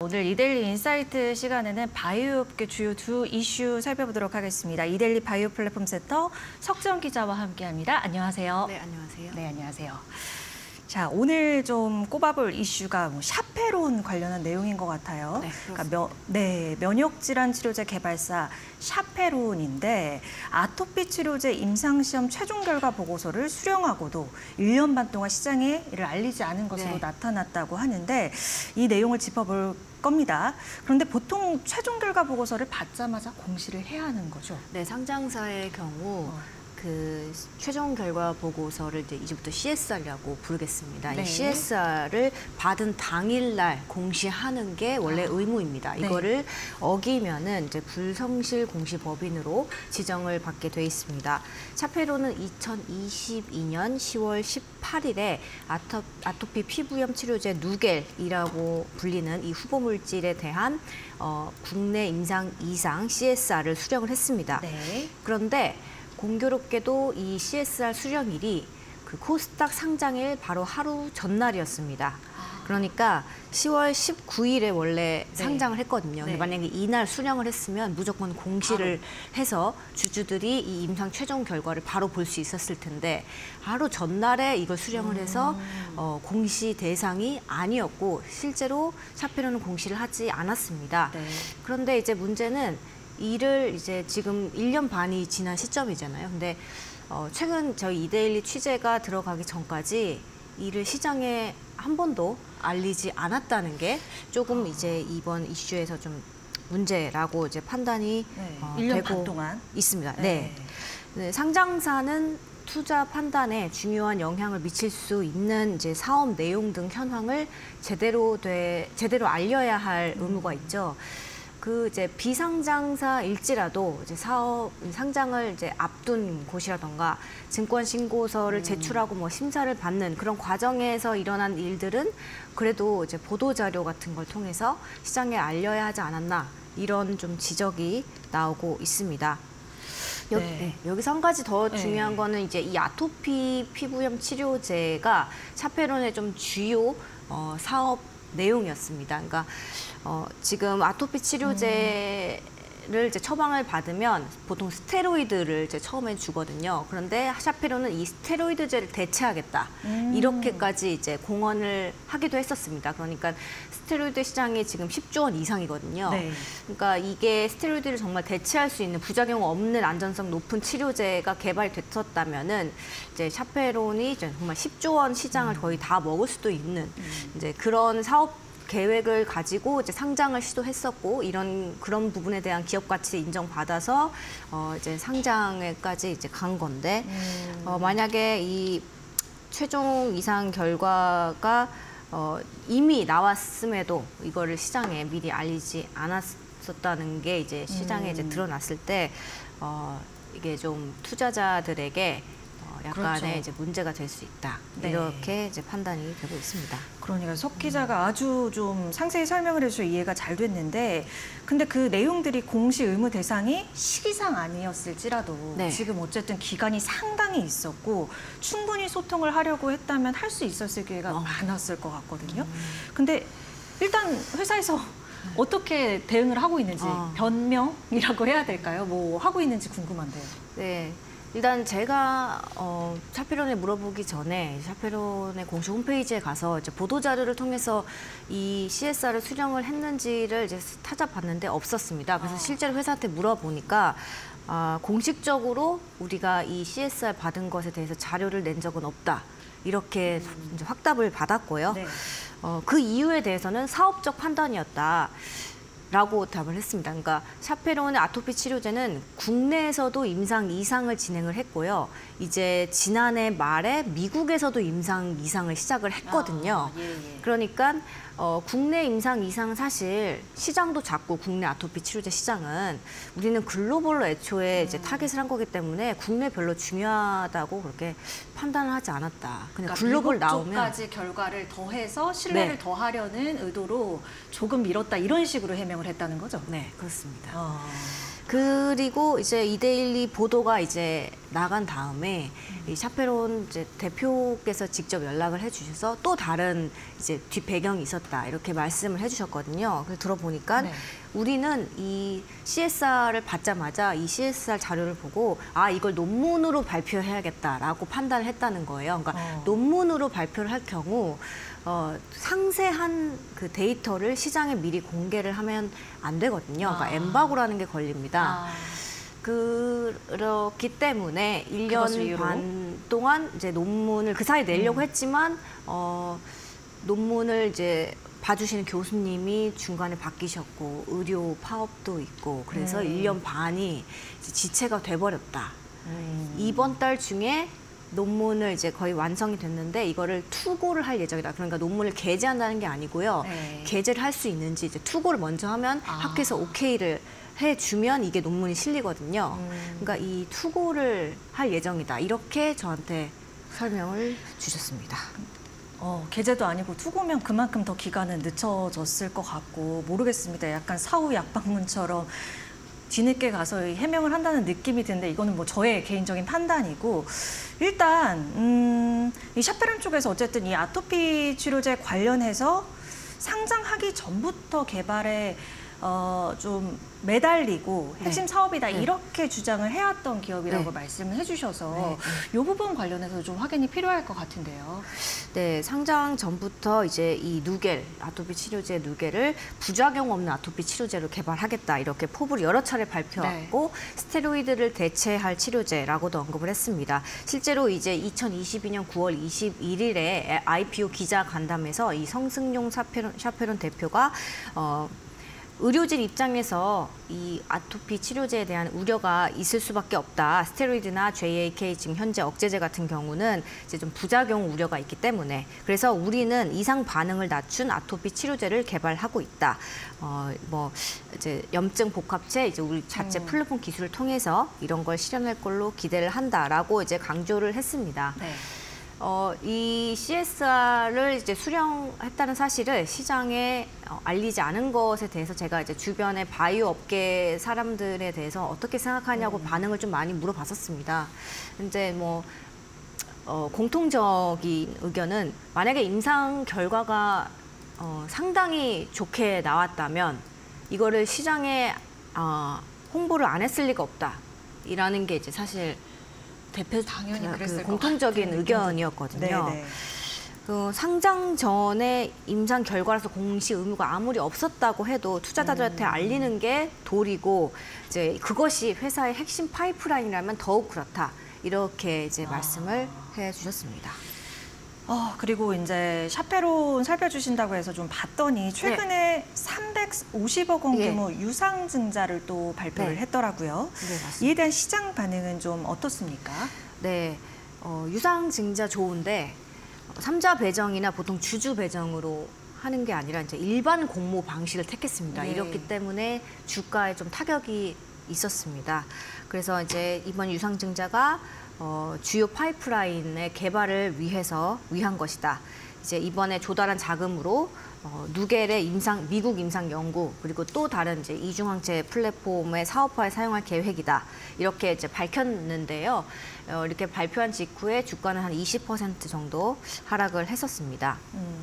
오늘 이데일리 인사이트 시간에는 바이오업계 주요 두 이슈 살펴보도록 하겠습니다. 이데일리 바이오 플랫폼 센터 석정 기자와 함께합니다. 안녕하세요. 네, 안녕하세요. 네, 안녕하세요. 자, 오늘 좀 꼽아볼 이슈가 샤페론 관련한 내용인 것 같아요. 네, 그러니까 면역질환 치료제 개발사 샤페론인데 아토피 치료제 임상시험 최종 결과 보고서를 수령하고도 1년 반 동안 시장에 이를 알리지 않은 것으로 나타났다고 하는데 이 내용을 짚어볼 겁니다. 그런데 보통 최종 결과 보고서를 받자마자 공시를 해야 하는 거죠? 네, 상장사의 경우 그 최종 결과 보고서를 이제부터 CSR이라고 부르겠습니다. 네. 이 CSR을 받은 당일날 공시하는 게 원래 의무입니다. 네. 이거를 어기면은 이제 불성실 공시법인으로 지정을 받게 돼 있습니다. 샤페론은 2022년 10월 18일에 아토피 피부염 치료제 누겔이라고 불리는 이 후보 물질에 대한 국내 임상 이상 CSR을 수령을 했습니다. 네. 그런데 공교롭게도 이 CSR 수령일이 그 코스닥 상장일 바로 하루 전날이었습니다. 그러니까 10월 19일에 원래 상장을 했거든요. 근데 만약에 이날 수령을 했으면 무조건 공시를 해서 주주들이 이 임상 최종 결과를 바로 볼 수 있었을 텐데 하루 전날에 이걸 수령을 해서 공시 대상이 아니었고 실제로 샤페론은 공시를 하지 않았습니다. 네. 그런데 이제 문제는 이를 이제 지금 1년 반이 지난 시점이잖아요. 근데 최근 저희 이데일리 취재가 들어가기 전까지 이를 시장에 한 번도 알리지 않았다는 게 조금 이제 이번 이슈에서 좀 문제라고 이제 판단이 1년 되고 반 동안 있습니다. 네. 네, 상장사는 투자 판단에 중요한 영향을 미칠 수 있는 이제 사업 내용 등 현황을 제대로 알려야 할 의무가 있죠. 그 이제 비상장사일지라도 이제 사업 상장을 이제 앞둔 곳이라던가 증권 신고서를 제출하고 뭐 심사를 받는 그런 과정에서 일어난 일들은 그래도 이제 보도 자료 같은 걸 통해서 시장에 알려야 하지 않았나 이런 좀 지적이 나오고 있습니다. 여기서 한 가지 더 중요한 거는 이제 이 아토피 피부염 치료제가 샤페론의 좀 주요 사업 내용이었습니다. 그러니까 지금 아토피 치료제를 이제 처방을 받으면 보통 스테로이드를 이제 처음에 주거든요. 그런데 샤페론은 이 스테로이드제를 대체하겠다. 이렇게까지 이제 공언을 하기도 했었습니다. 그러니까 스테로이드 시장이 지금 10조 원 이상이거든요. 네. 그러니까 이게 스테로이드를 정말 대체할 수 있는 부작용 없는 안전성 높은 치료제가 개발됐었다면은 이제 샤페론이 이제 정말 10조 원 시장을 거의 다 먹을 수도 있는 이제 그런 사업 계획을 가지고 이제 상장을 시도했었고 그런 부분에 대한 기업 가치 인정받아서 이제 상장에까지 이제 간 건데 만약에 이 최종 이상 결과가 이미 나왔음에도 이거를 시장에 미리 알리지 않았었다는 게 이제 시장에 이제 드러났을 때 이게 좀 투자자들에게 약간의 이제 문제가 될 수 있다. 이렇게 이제 판단이 되고 있습니다. 그러니까 석 기자가 아주 좀 상세히 설명을 해서 이해가 잘 됐는데 근데 그 내용들이 공시 의무 대상이 시기상 아니었을지라도 지금 어쨌든 기간이 상당히 있었고 충분히 소통을 하려고 했다면 할 수 있었을 기회가 많았을 것 같거든요. 근데 일단 회사에서 어떻게 대응을 하고 있는지 변명이라고 해야 될까요? 뭐 하고 있는지 궁금한데요. 네. 일단 제가 샤페론에 물어보기 전에 샤페론의 공식 홈페이지에 가서 이제 보도 자료를 통해서 이 CSR을 수령을 했는지를 이제 찾아봤는데 없었습니다. 그래서 실제로 회사한테 물어보니까 공식적으로 우리가 이 CSR 받은 것에 대해서 자료를 낸 적은 없다. 이렇게 이제 확답을 받았고요. 그 이유에 대해서는 사업적 판단이었다. 라고 답을 했습니다. 그러니까 샤페론의 아토피 치료제는 국내에서도 임상 2상을 진행을 했고요. 이제 지난해 말에 미국에서도 임상 2상을 시작을 했거든요. 그러니까 국내 임상 2상 사실 시장도 작고 국내 아토피 치료제 시장은 우리는 글로벌로 애초에 이제 타겟을 한 거기 때문에 국내 별로 중요하다고 그렇게 판단을 하지 않았다. 그냥 그러니까 글로벌 나오면 쪽까지 결과를 더해서 신뢰를 더하려는 의도로 조금 미뤘다 이런 식으로 해명을 했다는 거죠? 네, 그렇습니다. 그리고 이제 이데일리 보도가 이제 나간 다음에 이 샤페론 이제 대표께서 직접 연락을 해주셔서 또 다른 이제 뒷 배경이 있었다 이렇게 말씀을 해주셨거든요. 그래서 들어보니까 네. 우리는 이 CSR을 받자마자 이 CSR 자료를 보고 이걸 논문으로 발표해야겠다라고 판단을 했다는 거예요. 그러니까 논문으로 발표를 할 경우 상세한 그 데이터를 시장에 미리 공개를 하면 안 되거든요. 그러니까 엠바고라는 게 걸립니다. 그렇기 때문에 1년 반 동안 이제 논문을 그 사이 내려고 했지만 논문을 이제 봐주시는 교수님이 중간에 바뀌셨고 의료 파업도 있고 그래서 1년 반이 이제 지체가 돼버렸다. 이번 달 중에 논문을 이제 거의 완성이 됐는데 이거를 투고를 할 예정이다. 그러니까 논문을 게재한다는 게 아니고요. 게재를 할 수 있는지 이제 투고를 먼저 하면 학회에서 오케이를 해주면 이게 논문이 실리거든요. 그러니까 이 투고를 할 예정이다. 이렇게 저한테 설명을 주셨습니다. 게재도 아니고 투고면 그만큼 더 기간은 늦춰졌을 것 같고 모르겠습니다. 약간 사후 약방문처럼 뒤늦게 가서 해명을 한다는 느낌이 드는데 이거는 뭐 저의 개인적인 판단이고 일단 이 샤페론 쪽에서 어쨌든 이 아토피 치료제 관련해서 상장하기 전부터 개발에 좀 매달리고 핵심 사업이다 이렇게 주장을 해왔던 기업이라고 말씀을 해주셔서 이 부분 관련해서 좀 확인이 필요할 것 같은데요. 네, 상장 전부터 이제 이 누겔, 아토피 치료제 누겔을 부작용 없는 아토피 치료제로 개발하겠다 이렇게 포부를 여러 차례 발표하고 스테로이드를 대체할 치료제라고도 언급을 했습니다. 실제로 이제 2022년 9월 21일에 IPO 기자 간담회에서 이 성승용 샤페론 대표가 의료진 입장에서 이 아토피 치료제에 대한 우려가 있을 수밖에 없다. 스테로이드나 JAK 지금 현재 억제제 같은 경우는 이제 좀 부작용 우려가 있기 때문에 그래서 우리는 이상 반응을 낮춘 아토피 치료제를 개발하고 있다. 뭐 이제 염증 복합체 이제 우리 자체 플랫폼 기술을 통해서 이런 걸 실현할 걸로 기대를 한다라고 이제 강조를 했습니다. 이 CSR을 이제 수령했다는 사실을 시장에 알리지 않은 것에 대해서 제가 이제 주변의 바이오 업계 사람들에 대해서 어떻게 생각하냐고 반응을 좀 많이 물어봤었습니다. 근데 뭐 공통적인 의견은 만약에 임상 결과가 상당히 좋게 나왔다면 이거를 시장에 홍보를 안 했을 리가 없다라는 게 이제 사실 대표 당연히 그 공통적인 의견이었거든요. 그 상장 전에 임상 결과라서 공시 의무가 아무리 없었다고 해도 투자자들한테 알리는 게 도리고 이제 그것이 회사의 핵심 파이프라인이라면 더욱 그렇다. 이렇게 이제 말씀을 해주셨습니다. 그리고 이제 샤페론 살펴주신다고 해서 좀 봤더니 최근에 350억 원 규모 유상증자를 또 발표를 했더라고요. 이에 대한 시장 반응은 좀 어떻습니까? 네, 유상증자 좋은데 삼자 배정이나 보통 주주 배정으로 하는 게 아니라 이제 일반 공모 방식을 택했습니다. 이렇기 때문에 주가에 좀 타격이 있었습니다. 그래서 이제 이번 유상증자가 주요 파이프라인의 개발을 위한 것이다. 이제 이번에 조달한 자금으로 누겔의 미국 임상 연구 그리고 또 다른 이제 이중항체 플랫폼의 사업화에 사용할 계획이다. 이렇게 이제 밝혔는데요. 이렇게 발표한 직후에 주가는 한 20% 정도 하락을 했었습니다.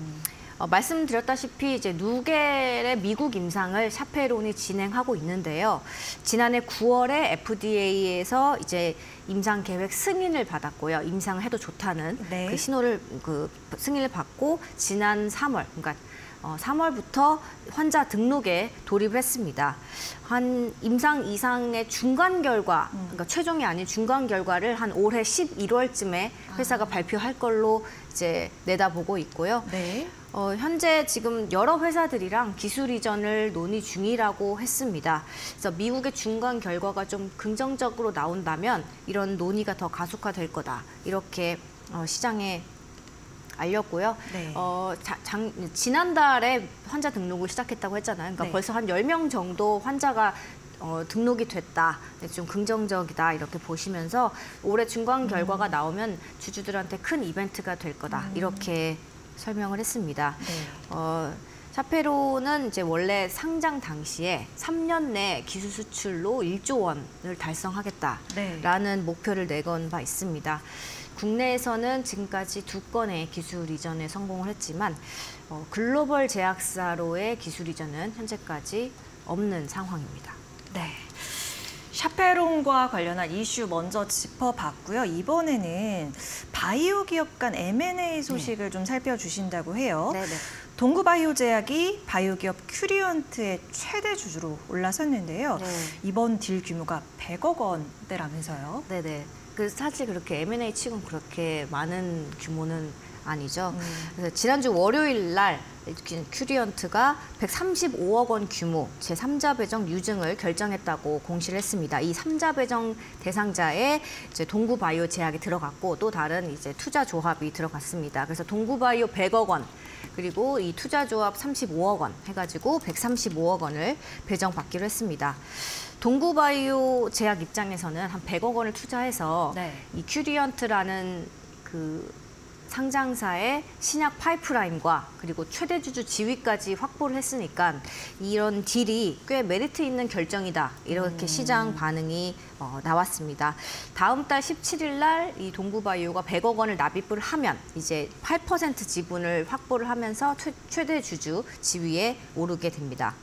말씀드렸다시피 이제 누겔의 미국 임상을 샤페론이 진행하고 있는데요. 지난해 9월에 FDA에서 이제 임상 계획 승인을 받았고요. 임상을 해도 좋다는 그 신호를 승인을 받고 지난 3월, 그러니까 3월부터 환자 등록에 돌입을 했습니다. 한 임상 이상의 중간 결과, 그러니까 최종이 아닌 중간 결과를 한 올해 11월쯤에 회사가 발표할 걸로 이제 내다보고 있고요. 현재 지금 여러 회사들이랑 기술 이전을 논의 중이라고 했습니다. 그래서 미국의 중간 결과가 좀 긍정적으로 나온다면 이런 논의가 더 가속화될 거다. 이렇게 시장에 알렸고요. 지난달에 환자 등록을 시작했다고 했잖아요. 그러니까 벌써 한 10명 정도 환자가 등록이 됐다. 좀 긍정적이다. 이렇게 보시면서 올해 중간 결과가 나오면 주주들한테 큰 이벤트가 될 거다. 이렇게 설명을 했습니다. 샤페론은 이제 원래 상장 당시에 3년 내 기술 수출로 1조 원을 달성하겠다라는 목표를 내건 바 있습니다. 국내에서는 지금까지 2건의 기술 이전에 성공을 했지만 글로벌 제약사로의 기술 이전은 현재까지 없는 상황입니다. 네. 샤페론과 관련한 이슈 먼저 짚어봤고요. 이번에는 바이오 기업 간 M&A 소식을 좀 살펴주신다고 해요. 네네. 동구바이오제약이 바이오 기업 큐리언트의 최대 주주로 올라섰는데요. 네. 이번 딜 규모가 100억 원대라면서요. 네네. 사실 그렇게 M&A 치고는 그렇게 많은 규모는 아니죠. 그래서 지난주 월요일 날 큐리언트가 135억 원 규모 제3자 배정 유증을 결정했다고 공시를 했습니다. 이 3자 배정 대상자에 이제 동구바이오 제약이 들어갔고 또 다른 이제 투자 조합이 들어갔습니다. 그래서 동구바이오 100억 원 그리고 이 투자 조합 35억 원 해가지고 135억 원을 배정받기로 했습니다. 동구바이오 제약 입장에서는 한 100억 원을 투자해서 네. 이 큐리언트라는 그 상장사의 신약 파이프라인과 그리고 최대 주주 지위까지 확보를 했으니까 이런 딜이 꽤 메리트 있는 결정이다. 이렇게 시장 반응이 나왔습니다. 다음 달 17일 날 이 동구바이오가 100억 원을 납입을 하면 이제 8% 지분을 확보를 하면서 최대 주주 지위에 오르게 됩니다.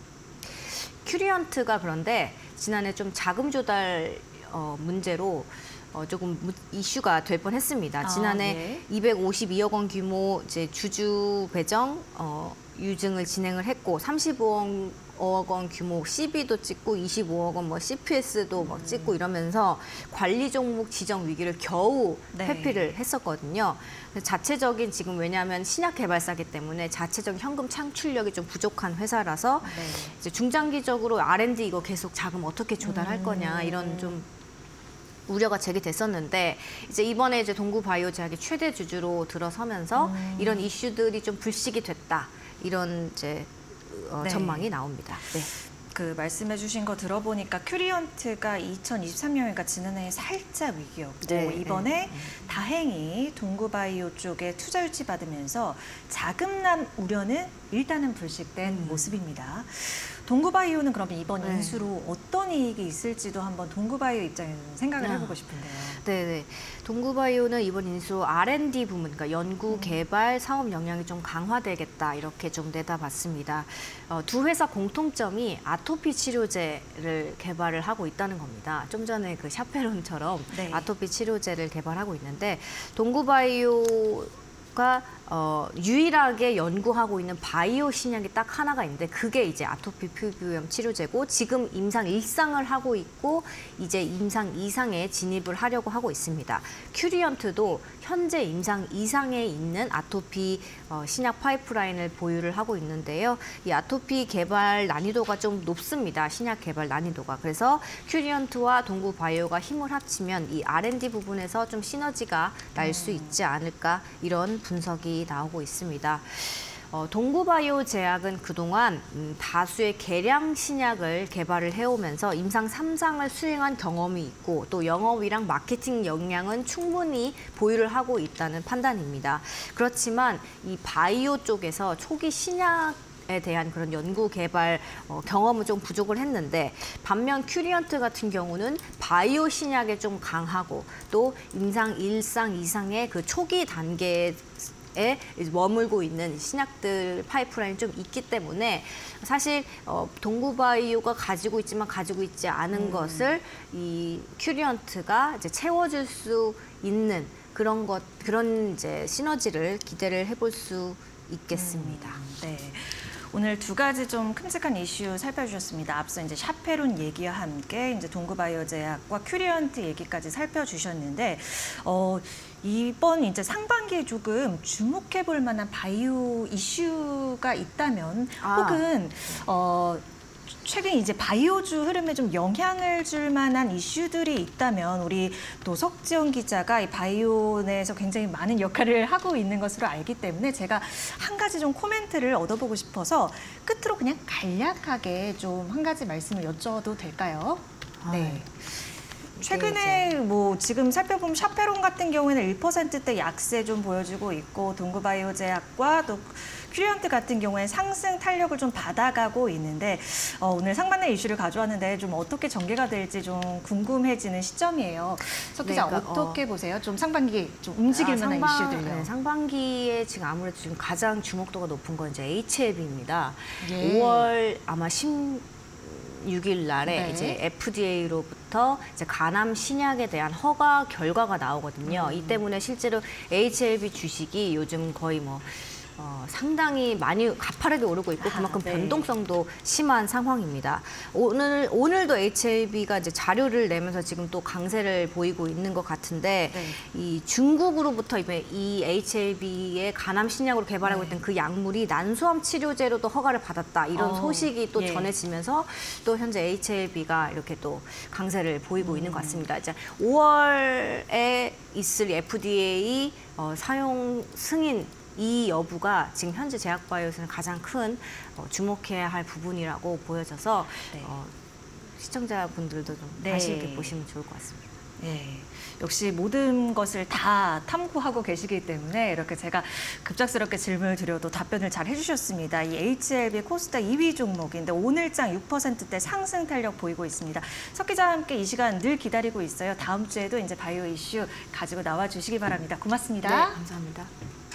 큐리언트가 그런데 지난해 좀 자금 조달 문제로 조금 이슈가 될 뻔했습니다. 지난해 네. 252억 원 규모 이제 주주 배정 유증을 진행을 했고 35억 원 규모 CB도 찍고 25억 원 뭐 CPS도 막 찍고 이러면서 관리 종목 지정 위기를 겨우 네. 회피를 했었거든요. 자체적인 지금 왜냐하면 신약 개발사기 때문에 자체적인 현금 창출력이 좀 부족한 회사라서 네. 이제 중장기적으로 R&D 이거 계속 자금 어떻게 조달할 거냐 이런 좀 우려가 제기됐었는데 이제 이번에 이제 동구바이오제약이 최대 주주로 들어서면서 이런 이슈들이 좀 불식이 됐다 이런 이제 네. 전망이 나옵니다. 네. 그 말씀해주신 거 들어보니까 큐리언트가 2023년이니까 지난해에 살짝 위기였고 네, 이번에 다행히 동구바이오 쪽에 투자 유치 받으면서 자금난 우려는 일단은 불식된 모습입니다. 동구바이오는 그러면 이번 네. 인수로 어떤 이익이 있을지도 한번 동구바이오 입장에서 생각을 해보고 싶은데요. 네네. 동구바이오는 이번 인수 R&D 부문, 그러니까 연구, 개발, 사업 역량이 좀 강화되겠다 이렇게 좀 내다봤습니다. 두 회사 공통점이 아토피 치료제를 개발을 하고 있다는 겁니다. 좀 전에 그 샤페론처럼 네. 아토피 치료제를 개발하고 있는데 동구바이오가 유일하게 연구하고 있는 바이오 신약이 딱 하나가 있는데 그게 이제 아토피 피부염 치료제고 지금 임상 1상을 하고 있고 이제 임상 2상에 진입을 하려고 하고 있습니다. 큐리언트도 현재 임상 2상에 있는 아토피 신약 파이프라인을 보유를 하고 있는데요. 이 아토피 개발 난이도가 좀 높습니다. 신약 개발 난이도가. 그래서 큐리언트와 동구바이오가 힘을 합치면 이 R&D 부분에서 좀 시너지가 날 수 있지 않을까 이런 분석이 나오고 있습니다. 동구바이오 제약은 그동안 다수의 개량 신약을 개발을 해오면서 임상 3상을 수행한 경험이 있고 또 영업이랑 마케팅 역량은 충분히 보유를 하고 있다는 판단입니다. 그렇지만 이 바이오 쪽에서 초기 신약에 대한 그런 연구 개발 경험은 좀 부족을 했는데 반면 큐리언트 같은 경우는 바이오 신약에 좀 강하고 또 임상 1상, 2상의 그 초기 단계에 머물고 있는 신약들 파이프라인이 좀 있기 때문에 사실 동구바이오가 가지고 있지만 가지고 있지 않은 것을 이 큐리언트가 이제 채워줄 수 있는 그런 이제 시너지를 기대를 해볼 수 있겠습니다. 네. 오늘 두 가지 좀 큼직한 이슈 살펴주셨습니다. 앞서 이제 샤페론 얘기와 함께 이제 동구바이오제약과 큐리언트 얘기까지 살펴주셨는데, 이번 이제 상반기에 조금 주목해볼 만한 바이오 이슈가 있다면, 혹은 최근 이제 바이오주 흐름에 좀 영향을 줄 만한 이슈들이 있다면 우리 노석지원 기자가 이 바이오 내에서 굉장히 많은 역할을 하고 있는 것으로 알기 때문에 제가 한 가지 좀 코멘트를 얻어보고 싶어서 끝으로 그냥 간략하게 좀 한 가지 말씀을 여쭤도 될까요? 네. 최근에 뭐 지금 살펴보면 샤페론 같은 경우에는 1%대 약세 좀 보여주고 있고 동구바이오제약과 또 퓨리언트 같은 경우에 상승 탄력을 좀 받아가고 있는데 오늘 상반된 이슈를 가져왔는데 좀 어떻게 전개가 될지 좀 궁금해지는 시점이에요. 석 기자 그러니까, 어떻게 보세요? 좀 상반기 좀 움직일 만한 이슈들요. 네, 상반기에 지금 아무래도 지금 가장 주목도가 높은 건 이제 HLB입니다. 예. 5월 아마 16일 날에 네. 이제 FDA로부터 이제 간암 신약에 대한 허가 결과가 나오거든요. 이 때문에 실제로 HLB 주식이 요즘 거의 뭐 상당히 많이 가파르게 오르고 있고 그만큼 네. 변동성도 심한 상황입니다. 오늘도 HLB가 이제 자료를 내면서 지금 또 강세를 보이고 있는 것 같은데 네. 이 중국으로부터 이 HLB의 간암 신약으로 개발하고 있던 그 약물이 난소암 치료제로도 허가를 받았다 이런 소식이 또 예. 전해지면서 또 현재 HLB가 이렇게 또 강세를 보이고 있는 것 같습니다. 이제 5월에 있을 FDA 사용 승인 이 여부가 지금 현재 제약바이오에서는 가장 큰 주목해야 할 부분이라고 보여져서 네. 시청자분들도 좀 네. 관심 있게 보시면 좋을 것 같습니다. 네. 역시 모든 것을 다 탐구하고 계시기 때문에 이렇게 제가 급작스럽게 질문을 드려도 답변을 잘 해주셨습니다. 이 HLB 코스닥 2위 종목인데 오늘장 6%대 상승 탄력 보이고 있습니다. 석 기자와 함께 이 시간 늘 기다리고 있어요. 다음 주에도 이제 바이오 이슈 가지고 나와 주시기 바랍니다. 고맙습니다. 네, 감사합니다.